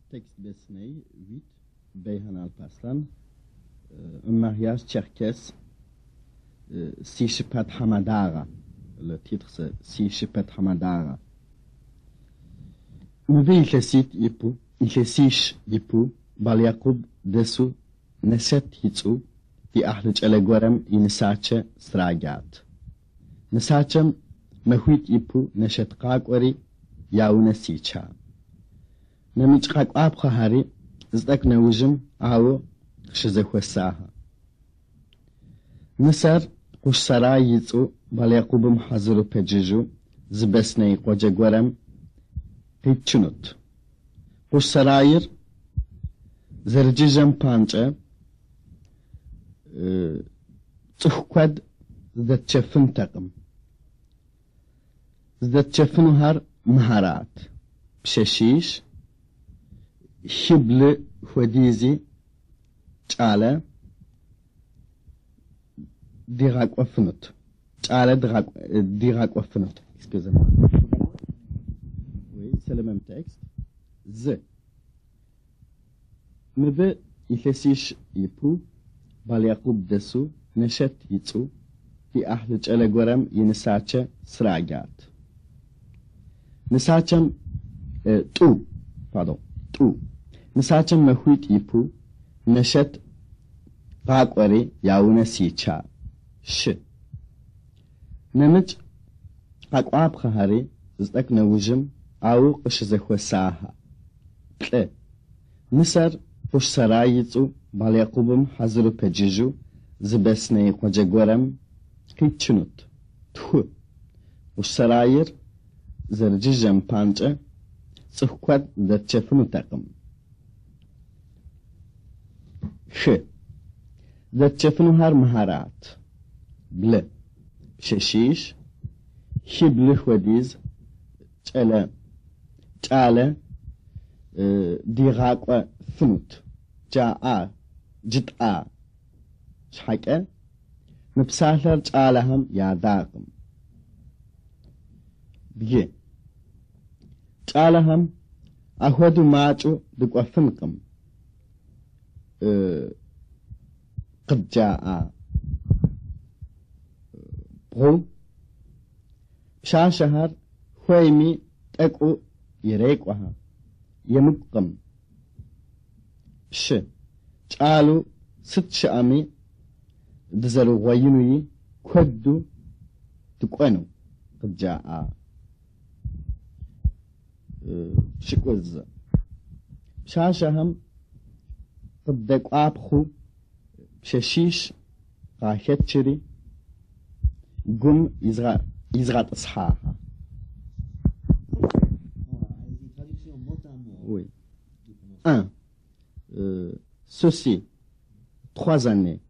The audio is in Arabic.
Texte Besnei 8, Beyhan Alparslan, un mariage tcherkesse, Si Shipat Hamadara. Le titre c'est Si Shipat Hamadara. Mbi Ilesish Yipu, Bal Yaqub Desu, Neset Hitsu, Di Ahlij Elegorem Inisache Sragat. Nisachem Mehwit Yipu, Neshet Qaqwari, Yauna Sicha. نمج قاقاب خهاري زدك نوجم عاو خشزخوساها نسر قش سراي يصو باليقوب محضرو بجيجو زبسني قوجغورم قيتشنوت قش سراير زرجيجم بانچه صحكود زدتشفن تقم زدتشفنو هر مهارات بششيش شبل وديزي تعالى ديغاك وفنت تعالى ديغاك وفنت excusez-moi oui c'est le même texte ز مبه يفسيش يبو بال يعقوب دسو نشت يصو في أحد جلغورم ينساچه سراغات نساچم تو pardon تو نساچم مخويت يبو نشت قاقوري ياونه سيچا ش نمج قاقواب خهاري زدك نوجم او قش زخوساها ق نسر فش سرايصو بال يعقوبم حضرو بجيجو زبسني قوجغورم كيتشنوت تو فش سراير زرجيجم بانچه صحكوات زتشفنو تقم ش زتشفنو هر مهارات بل ششيش شبل وديز تعالى ديغاق فنوت جاء جدآ شحكا مبسالر تعالهم ياداقم بيه تعالهم أهودو ماجو دقوفنكم قد جاء بغو شاشهر خويمي تقو يريقوها يمقم ش تعالو ست شامي دزرو غوينوي كودو تقوانو قد جاء شكوز شاشهم قدك أبخو ششيش غاحتشري قم يزغط أصحاها oui 1 ceci 3 années